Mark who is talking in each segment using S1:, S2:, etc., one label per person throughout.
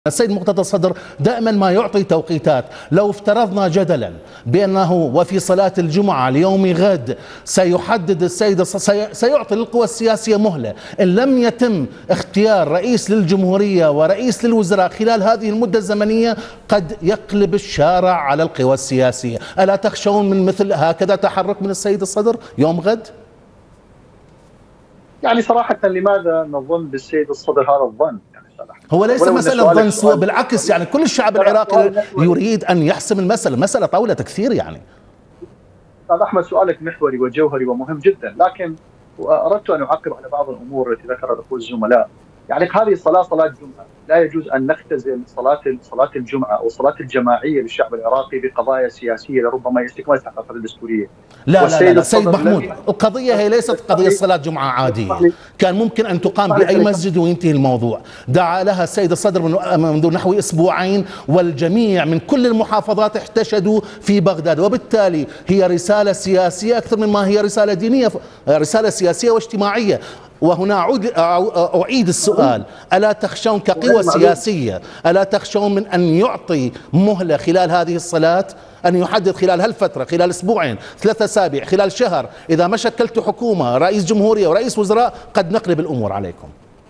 S1: السيد مقتدى الصدر دائما ما يعطي توقيتات. لو افترضنا جدلا بأنه وفي صلاة الجمعة ليوم غد سيحدد السيد سيعطي للقوى السياسية مهلة، إن لم يتم اختيار رئيس للجمهورية ورئيس للوزراء خلال هذه المدة الزمنية قد يقلب الشارع على القوى السياسية. ألا تخشون من مثل هكذا تحرك من السيد الصدر يوم غد؟
S2: يعني صراحة لماذا نظن بالسيد الصدر هذا الظن؟
S1: هو ليس مسألة ظن سوء، بالعكس يعني كل الشعب العراقي يريد أن يحسم المسألة، مسألة طاولة كثير يعني.
S2: أستاذ أحمد، سؤالك محوري وجوهري ومهم جدا، لكن أردت أن أعقب على بعض الأمور التي ذكرها الأخوة الزملاء. يعني هذه صلاة جمعة، لا يجوز أن نختزل صلاة الجمعة أو الصلاة الجماعية للشعب العراقي بقضايا سياسية لربما يستكمل استحقاقات الدستورية.
S1: لا سيد محمود، القضية هي ليست قضية صلاة جمعة عادية، كان ممكن أن تقام بأي مسجد وينتهي الموضوع. دعا لها السيد الصدر منذ نحو أسبوعين، والجميع من كل المحافظات احتشدوا في بغداد، وبالتالي هي رسالة سياسية أكثر مما هي رسالة دينية، رسالة سياسية واجتماعية. وهنا أعيد السؤال: ألا تخشون كقوى سياسية، ألا تخشون من أن يعطي مهلة خلال هذه الصلاة، أن يحدد خلال هالفترة، خلال أسبوعين، 3 أسابيع، خلال شهر، إذا ما شكلتوا حكومة رئيس جمهورية ورئيس وزراء قد نقلب الأمور عليكم؟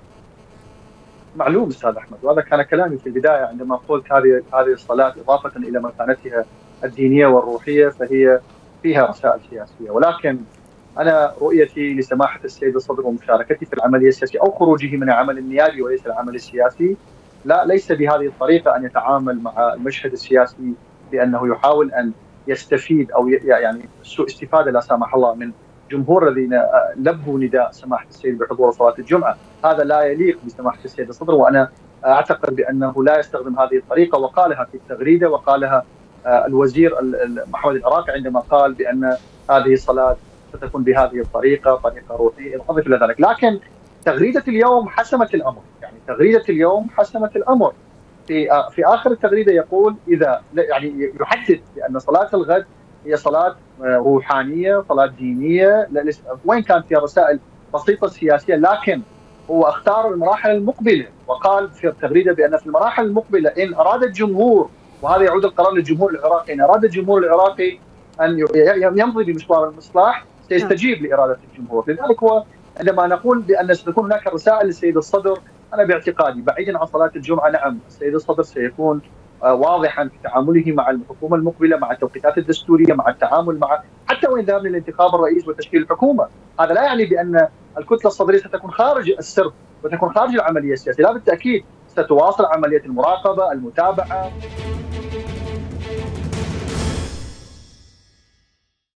S2: معلوم أستاذ أحمد، وهذا كان كلامي في البداية عندما قلت هذه الصلاة إضافة إلى مكانتها الدينية والروحية فهي فيها رسائل سياسية، ولكن أنا رؤيتي لسماحة السيد الصدر ومشاركتي في العملية السياسية أو خروجه من العمل النيابي وليس العمل السياسي، ليس بهذه الطريقة أن يتعامل مع المشهد السياسي بأنه يحاول أن يستفيد أو يعني سوء استفادة لا سامح الله من جمهور الذين لبوا نداء سماحة السيد بحضور صلاة الجمعة. هذا لا يليق بسماحة السيد الصدر، وأنا أعتقد بأنه لا يستخدم هذه الطريقة، وقالها في التغريدة وقالها الوزير محمد العراقي عندما قال بأن هذه الصلاة ستكون بهذه الطريقة، طريقة روحية إضافة إلى ذلك. لكن تغريدة اليوم حسمت الأمر، يعني تغريدة اليوم حسمت الأمر. في آخر التغريدة يقول إذا يعني يحدد بأن صلاة الغد هي صلاة روحانية، صلاة دينية، وين كان فيها رسائل بسيطة سياسية، لكن هو اختار المراحل المقبلة، وقال في التغريدة بأن في المراحل المقبلة إن أراد الجمهور، وهذا يعود القرار للجمهور العراقي، إن أراد الجمهور العراقي أن يمضي بمشوار الإصلاح سيستجيب لإرادة الجمهور. لذلك هو عندما نقول بأن ستكون هناك رسائل للسيد الصدر، أنا باعتقادي بعيدا عن صلاة الجمعة، نعم السيد الصدر سيكون واضحا في تعامله مع الحكومة المقبلة، مع التوقيتات الدستورية، مع التعامل مع حتى وإن ذهبنا لانتخاب الرئيس وتشكيل الحكومة. هذا لا يعني بأن الكتلة الصدرية ستكون خارج السرب وتكون خارج العملية السياسية، لا، بالتأكيد ستواصل عملية المراقبة، المتابعة.